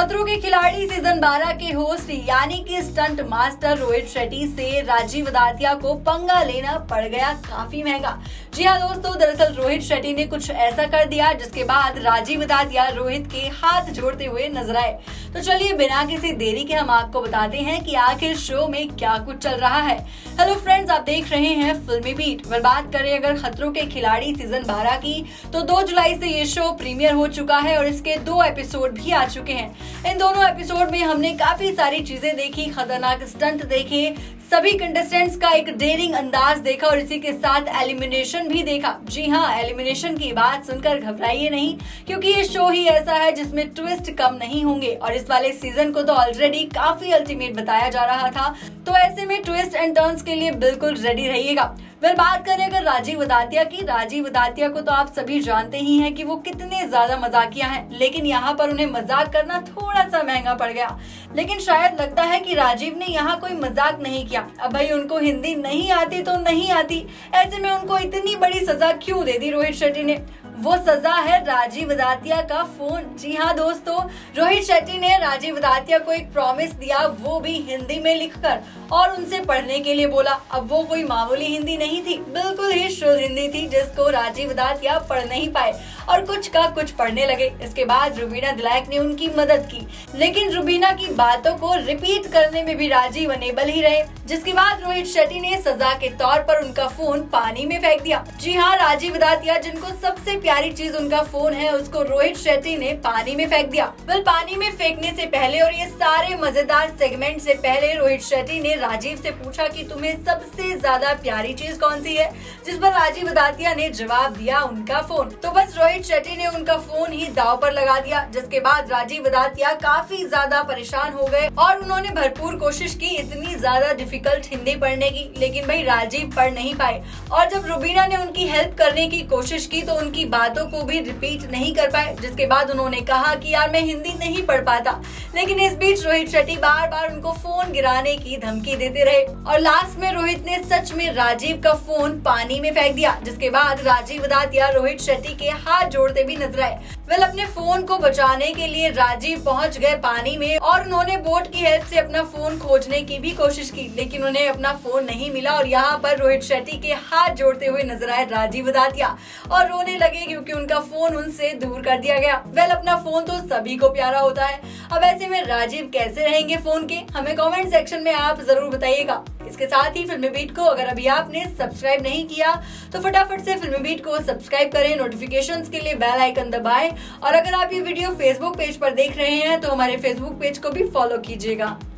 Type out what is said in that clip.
खतरों के खिलाड़ी सीजन 12 के होस्ट यानी कि स्टंट मास्टर रोहित शेट्टी से राजीव दातिया को पंगा लेना पड़ गया काफी महंगा। जी हाँ दोस्तों, दरअसल रोहित शेट्टी ने कुछ ऐसा कर दिया जिसके बाद राजीव दातिया रोहित के हाथ जोड़ते हुए नजर आए। तो चलिए बिना किसी देरी के हम आपको बताते हैं कि आखिर शो में क्या कुछ चल रहा है। हेलो फ्रेंड्स, आप देख रहे हैं फिल्मी बीट। बात करें अगर खतरों के खिलाड़ी सीजन 12 की, तो 2 जुलाई से ये शो प्रीमियर हो चुका है और इसके 2 एपिसोड भी आ चुके हैं। इन दोनों एपिसोड में हमने काफी सारी चीजें देखी, खतरनाक स्टंट देखे, सभी कंटेस्टेंट्स का एक डेयरिंग अंदाज देखा और इसी के साथ एलिमिनेशन भी देखा। जी हाँ, एलिमिनेशन की बात सुनकर घबराइए नहीं, क्योंकि ये शो ही ऐसा है जिसमें ट्विस्ट कम नहीं होंगे और इस वाले सीजन को तो ऑलरेडी काफी अल्टीमेट बताया जा रहा था, तो ऐसे में ट्विस्ट एंड टर्न्स के लिए बिल्कुल रेडी रहिएगा। बात करें अगर राजीव दातिया की, राजीव दातिया को तो आप सभी जानते ही हैं कि वो कितने ज्यादा मजाकिया हैं, लेकिन यहाँ पर उन्हें मजाक करना थोड़ा सा महंगा पड़ गया। लेकिन शायद लगता है कि राजीव ने यहाँ कोई मजाक नहीं किया। अब भाई उनको हिंदी नहीं आती तो नहीं आती, ऐसे में उनको इतनी बड़ी सजा क्यों दे दी रोहित शेट्टी ने? वो सजा है राजीव दातिया का फोन। जी हाँ दोस्तों, रोहित शेट्टी ने राजीव दातिया को एक प्रॉमिस दिया, वो भी हिंदी में लिखकर, और उनसे पढ़ने के लिए बोला। अब वो कोई मामूली हिंदी नहीं थी, बिल्कुल ही शुद्ध हिंदी थी जिसको राजीव दातिया पढ़ नहीं पाए और कुछ का कुछ पढ़ने लगे। इसके बाद रुबीना दिलैक ने उनकी मदद की, लेकिन रुबीना की बातों को रिपीट करने में भी राजीव अनेबल ही रहे, जिसके बाद रोहित शेट्टी ने सजा के तौर पर उनका फोन पानी में फेंक दिया। जी हाँ, राजीव दातिया जिनको सबसे प्यारी चीज उनका फोन है, उसको रोहित शेट्टी ने पानी में फेंक दिया। पानी में फेंकने से पहले और ये सारे मजेदार सेगमेंट से पहले रोहित शेट्टी ने राजीव से पूछा कि तुम्हें सबसे ज्यादा प्यारी चीज कौन सी है, जिस पर राजीव दातिया ने जवाब दिया उनका फोन। तो बस रोहित शेट्टी ने उनका फोन ही दांव पर लगा दिया, जिसके बाद राजीव दातिया काफी ज्यादा परेशान हो गए और उन्होंने भरपूर कोशिश की इतनी ज्यादा डिफिकल्ट हिंदी पढ़ने की, लेकिन भाई राजीव पढ़ नहीं पाए। और जब रुबीना ने उनकी हेल्प करने की कोशिश की तो उनकी बातों को भी रिपीट नहीं कर पाए, जिसके बाद उन्होंने कहा कि यार मैं हिंदी नहीं पढ़ पाता। लेकिन इस बीच रोहित शेट्टी बार बार उनको फोन गिराने की धमकी देते रहे और लास्ट में रोहित ने सच में राजीव का फोन पानी में फेंक दिया, जिसके बाद राजीव दातिया रोहित शेट्टी के हाथ जोड़ते भी नजर आए। अपने फोन को बचाने के लिए राजीव पहुंच गए पानी में और उन्होंने बोट की हेल्प से अपना फोन खोजने की भी कोशिश की, लेकिन उन्हें अपना फोन नहीं मिला और यहाँ पर रोहित शेट्टी के हाथ जोड़ते हुए नजर आए राजीव दातिया और रोने लगे क्योंकि उनका फोन उनसे दूर कर दिया गया। अपना फोन तो सभी को प्यारा होता है, अब ऐसे में राजीव कैसे रहेंगे फोन के? हमें कमेंट सेक्शन में आप जरूर बताइएगा। इसके साथ ही फिल्मी बीट को अगर अभी आपने सब्सक्राइब नहीं किया तो फटाफट से फिल्मी बीट को सब्सक्राइब करें, नोटिफिकेशंस के लिए बेल आइकन दबाएं और अगर आप ये वीडियो फेसबुक पेज पर देख रहे हैं तो हमारे फेसबुक पेज को भी फॉलो कीजिएगा।